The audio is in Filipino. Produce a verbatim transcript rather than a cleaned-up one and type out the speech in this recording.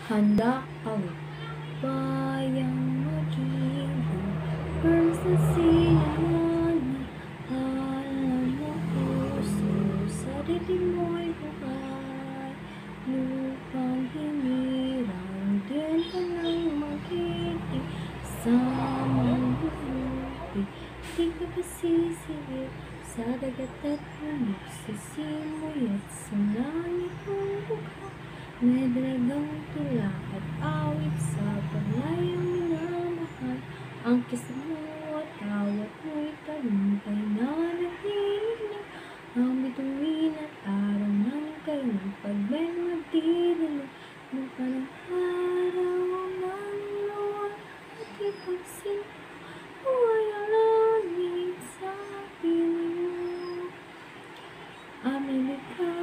Handa awit bayang magiging Parang sa silangan na alam mo puso sa dibdib mo'y buhay lupang hinirang din ka nang magiting sa malupi di ka pasisili sa dagat at bundok sa simoy at sa langit mong bukha may dalagang tula at awit sa paglayang minamahal ang kiss mo at tawat mo'y talumpay na nahihiling ang bituin at araw ng kailang pagbay magdidalo nung parang araw ng luwan at ipagsinta buhay ang langit sa piling mo aming likha